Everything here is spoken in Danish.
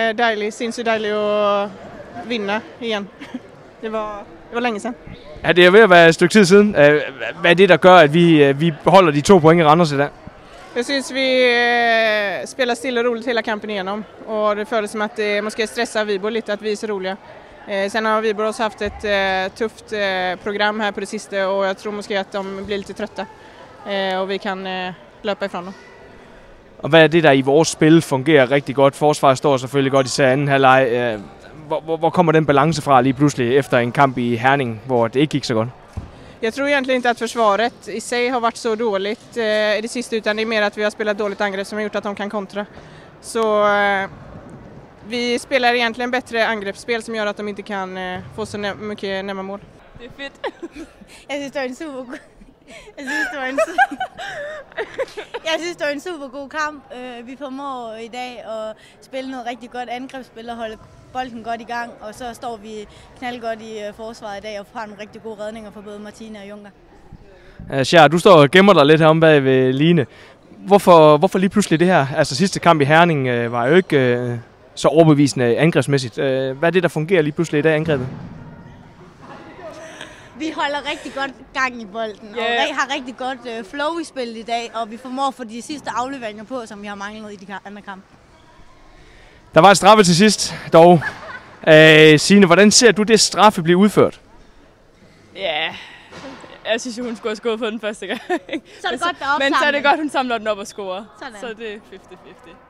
dejligt, sindssygt dejligt at vinde igen. Det var længe siden. Ja, det er ved at være et stykke tid siden. Hvad er det, der gør, at vi beholder de 2 point i Randers i dag? Jag syns vi spelar stilla och roligt hela kampen igenom. Och det føles som att det måske stressar Viborg lite att vi är så roliga. Sen har Viborg också haft ett tufft program här på det sista och jag tror måske att de blir lite trötta. Och vi kan løpe ifrån dem. Og hvad er det, der i vores spil fungerer rigtig godt? Forsvaret står selvfølgelig godt især anden halvleg. Hvor kommer den balance fra lige pludselig efter en kamp i Herning, hvor det ikke gik så godt? Jag tror egentligen inte att försvaret i sig har varit så dåligt i det sista, utan det är mer att vi har spelat dåligt angrepp som har gjort att de kan kontra. Så vi spelar egentligen bättre angreppsspel som gör att de inte kan få så mycket närmare mål. Det är fedt. Jeg synes, det var en super god kamp. Vi formår i dag at spille noget rigtig godt angrebsspil og holde bolden godt i gang, og så står vi knaldgodt i forsvaret i dag og har nogle rigtig gode redninger for både Martine og Junker. Sjær, du står og gemmer dig lidt herom bag ved Line. Hvorfor lige pludselig det her? Altså sidste kamp i Herning var jo ikke så overbevisende angrebsmæssigt. Hvad er det, der fungerer lige pludselig i dag angrebet? Vi holder rigtig godt gang i bolden, og har rigtig godt flow i spillet i dag, og vi formår at få de sidste afleveringer på, som vi har manglet i de andre kampe. Der var et straffe til sidst, dog. Signe, hvordan ser du det straffe blive udført? Ja, jeg synes jo, hun skulle have skåret på den første gang. Så er det godt, der Men så er det godt, hun samler den op og scorer. Sådan. Så det er 50-50.